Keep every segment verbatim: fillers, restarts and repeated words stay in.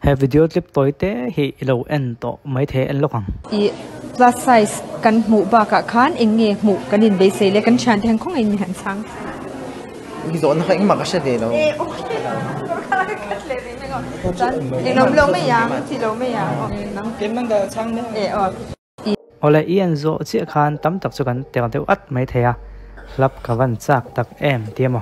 he video clip toy te hi lo en to mai the en lokang i plus size kan mu ba ka khan inge mu kanin be se le kan chan thang khong in han sang ki zon kha ing ma ka se de lo e okay ka kat le ni me go chan e lo lo me yang ti lo me yang o nang kem nang da chang ne e o ole ian zo chi khan tam tak chu kan te kan te at mai the ya lap ka van chak tak em tiamo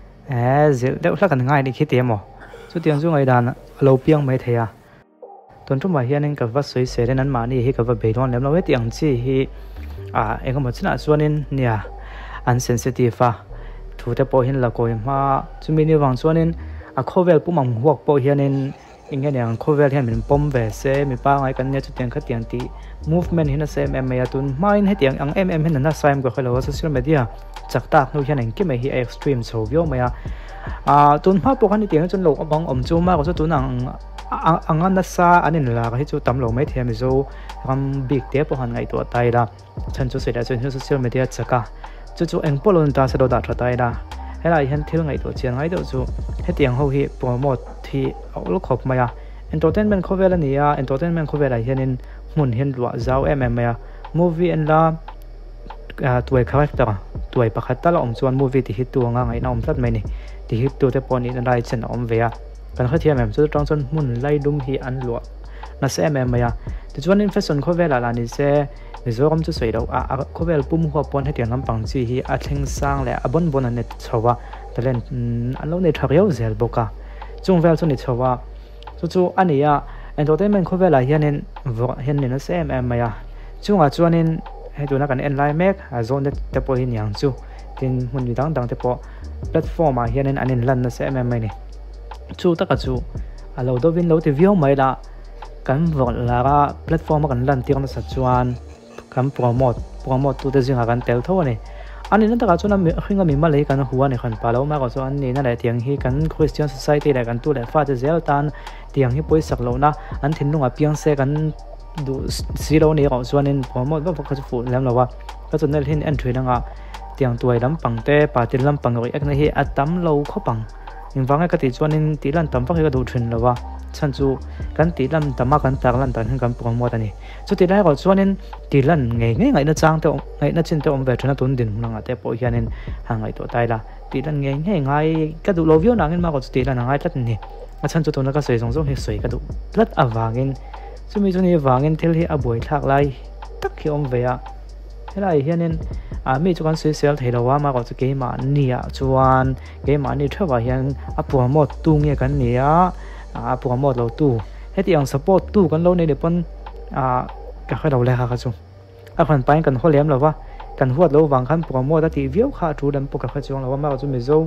e zil deuh hla kan ngai ni khi tiamo chu tiang chu ngai dan lo piang mai the ya ton tu ma hianin ka va soi se ren an ma ni hi ka va beilon lem lo he tiang chi hi a engam china chuanin nia an sensitive a thu te po hin la koi ma chumi ni wang chuanin a khovel pumang huak po hianin inge yang khovel hian min pom ve se mi pa ngai kan ne chu tiang kha tiang ti movement hin a se em me atun main he tiang ang mm hin na saim ko khelo social media chak tak nu hian ang ki me hi extreme so vio maya a tun ma po kan tiang chun lo abang om chu ma ko chu tun ang angan na sa anin la ka hi chu tam lo mai thiam zo ram big te po han ngai to tai da chan chu se da chen social media chaka chu chu eng polon ta se do da tha tai da helai han thil ngai to chiang ngai do chu he tiang ho hi promote thi lo khop maya entertainment khovel ania entertainment khovel ai hianin mun hin lua zau mm ya movie and la tuai character tuai pakhat tala om chuan movie ti hit tu nga ngai na om tat mai ni ti hit tu te poni na rai chen om ve ya kan kha thiam em chu tang chon mun lai dum hi an lua na se mm ya ti chuan in fashion khovel ala ni se mizoram chu sei do a khovel pum ho pon he tiang lampang chi hi a thleng sang le a bon bon an net chowa talent an lo ne thariau zel boka chung vel chu ni chowa chu chu ania entertainment khovel a hianin vo hian ni na se mm ya chunga chuanin he tu na kan en lai mek a zone te po hin yang chu tin mun ni dang dang te po platform a hianin anin lan na se mm mai ni chu taka chu a lo do vin lo te view mai la kan vo la ra platform kan lan tiang na sa chuan kan promote promote tu te zinga kan tel tho ni ani na taka chu na hinga mi ma le kan huwa ni khan pa lo ma ko chu an ni na le tiang hi kan Christian society le kan tu le fa te zel tan tiang hi poi sak lo na an thin lunga piang se kan du zero ni ko chuanin promote ba ka chu fu lam lo wa ka chu nel hin entry na nga tiang tuai lam pangte patil lam pangoi ek na hi atam lo kho pang inwanga ka ti chuanin tilan tam fa ka du thin lo wa chan chu kan tilam tama kan tar lan tan kan promote ani chu ti lai ko chuanin tilan nge nge ngai na chang te ngai na chin te om ve thana tun din nanga te po hianin hangai to tai la tilan nge nge ngai ka du lo vio nangin ma ko tilan ngai tat ni a chan chu to na ka sei song song he sei ka du lat awangin chumi chuni wangin thil hi a boi thak lai tak hi om ve a helai hianin a mi chu kan social theilawa ma ko chu ke ma nia chuan ke ma ni thawa hian a promote tu nge kan nia a promote lo tu heti ang support tu kan lo nei le pon a ka kha lo le kha chu a khan pain kan holem lawa kan huat lo wang khan promote ti view kha thu dam po ka kha chung lawa ma chu mi zo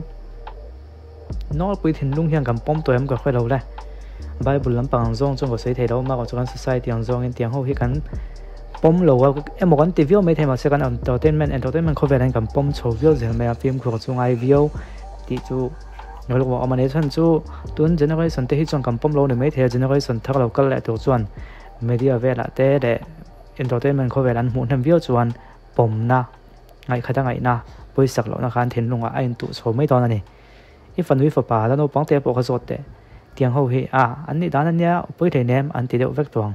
nol pui thin lung hian kan pom to em ka kha lo le bible lam pang zong chung ko sei thei lo ma ko chu kan society ang zong in tiang ho hi kan pom lo wa em mo kan ti view mai thei ma se kan entertainment entertainment khovel an kan pom chho view zel mai a film ko chu ngai view ti chu ngol ko amane chan chu tun generation te hi chong kam pom lo ne mai the generation thak lo kal le to chuan media vela te de entertainment khovel an mu nam view chuan pom na ngai khata ngai na poi sak lo na khan thin lunga ain tu chho mai ton ani if an wi fa pa da no pang te po kha zot te tiang ho hi a an ni dan ania poi the nem an ti de vek tuang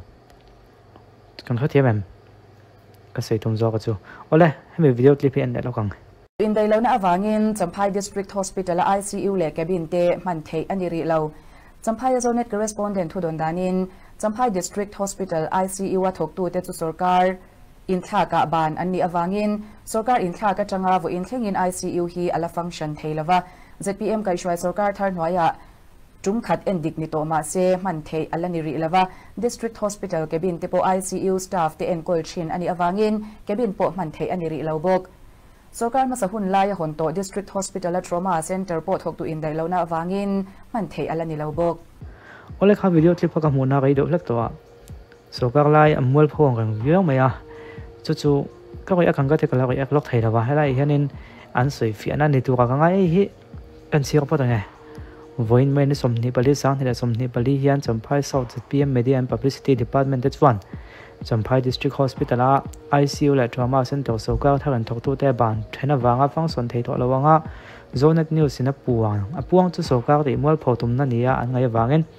kan kha thiam em ka sei tum zo ka chu ole hemi video clip hi an de lo kang in dai lo na awangin Champhai district hospital I C U le cabin te man thei ani ri lo Champhai zone correspondent thu don danin Champhai district hospital I C U a thok tu te chu sarkar in thla ka ban ani awangin sarkar in thla ka tanga vo in thlengin I C U hi ala function theilawa Z P M kai shwai sarkar thar hnuaya tum khat endik ni to ma se man thei alani ri lawa district hospital cabin te po I C U staff te en kol thin ani awangin cabin po man thei ani ri lo bok sarkar ma sahun lai hon to district hospital a trauma center po thok tu in dai lo na awangin man thei alani lo bok ole kha video clip ka mu na gai do lek to sarkar lai amwal phong kan viau maya chu chu ka koi akang ka te kala koi ak lok thei lawa helai hianin an soi fi ana ni tu ka ngai hi kan sir po ta ngai voin men somni pali sang ni somni pali hian Champhai South Z P M Media and Publicity Department that's one Champhai District Hospital a I C U le trauma center so ka tharan thok tu te ban thena wanga function thei tho lawanga zone news in a puang a puang chu so ka ri mol photum na nia an ngai wangin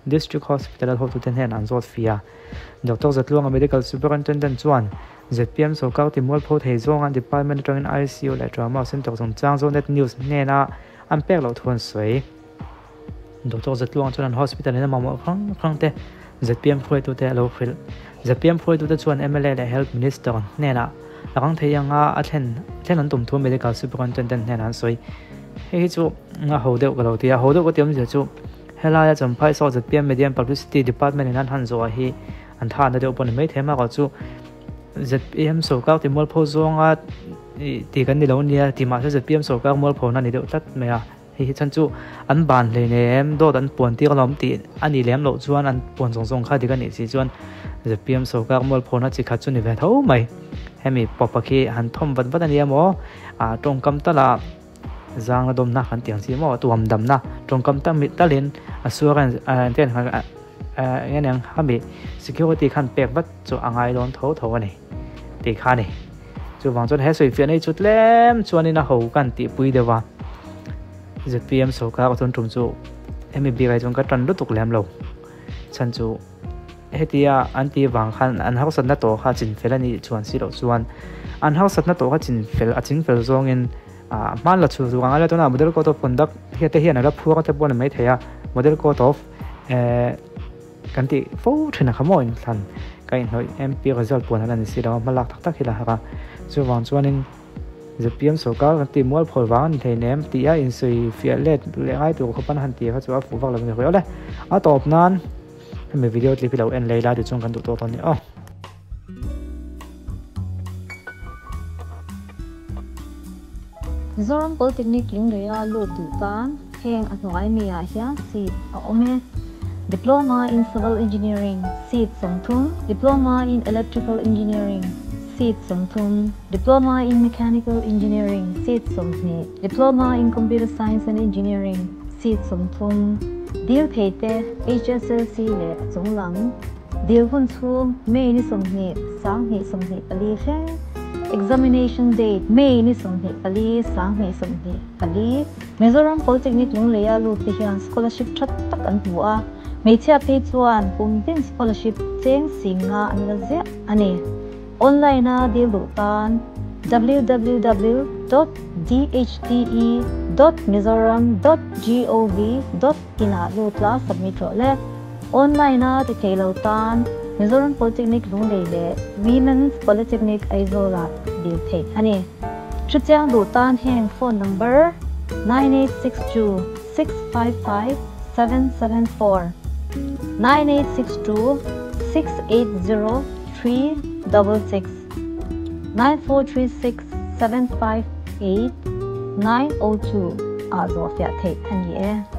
district hospital ho tu ten hen an zot fia doctor zatluang medical superintendent chuan Z P M so kau ti mol pho thei zong an department atang in I C U le trauma center song chang zo net news ne na an pek lo thon soi doctor zatluang chuan hospital in ma mo khang khang te Z P M phoi tu te lo khil Z P M phoi tu te chuan M L A le health minister ne na lakang theyanga a thlen thlen an tum thu medical superintendent ne an soi he chu nga ho deuh ka lo tia ho deuh ko tiam je chu helaya champhai so Z P M media publicity department in an han zo hi an tha na deuh pon mai thema ko chu Z P M so kau ti mol pho zonga ti kan ni lo nia ti ma Z P M so kau mol pho na ni deuh tat me a hi chan chu an ban le ne em do dan pon ti kalom ti ani lem lo chuan an pon zong zong kha ti kan ni si chuan Z P M so kau mol pho na chi kha chu ni ve tho mai hemi popaki han thom wat wat ani mo a tong kam tala zang na dom na han tiang si mo tuam dam na tong kam ta mi talin assurance an ten ha ngen yang hami security khan pek wat chu angai don tho tho ani ti kha ni chu wang chon he soi fian ei chut lem chuan in a ho kan ti pui dewa Z P M so ka thon tum chu hemi bi gai chong ka tan lu tuk lem lo chan chu hetia anti wang khan an hausat na to kha chin felani chuan si lo chuan an hausat na to kha chin fel a chin fel zong in a man la chu chu anga la to na model code of conduct he te hian ala phu ka te bon mai theya model code of eh kan ti fo thina khamo in than kai noi M P result pon halan si da malak tak tak hila ha chu wang chuan in Z P M so ka kan ti mol phol wang thei nem ti a in sui fia let le ai tu ko pan han ti kha chu a fu wak la ni ho le a top nan me video clip lo en leila de chung kan tu to ton ni oh Zoram Polytechnic ling rea lo tu tan heng atoi mi a hia si a ome diploma in civil engineering seat somthum diploma in electrical engineering seat somthum diploma in mechanical engineering seat somni diploma in computer science and engineering seat somthum deal theite H S L C le chunglang deal hun chu me ni somni sang hi somni ali khe examination date May ni somni ali sang hi somni ali Mizoram Polytechnic lung leya lu te hian scholarship that tak an bua me chia pe chuan pum din scholarship cheng singa an la ze ani online na deal lu tan w w w dot d h t e dot mizoram dot gov dot in a lu tla submit ro le online na te thelo tan Mizoram Polytechnic lung le le Women's Polytechnic Aizola deal the ani chuchang lu tan heng phone number nine eight six two six five five seven seven four nine eight six two six eight zero three six six nine four three six seven five eight nine zero two azo fia the ani e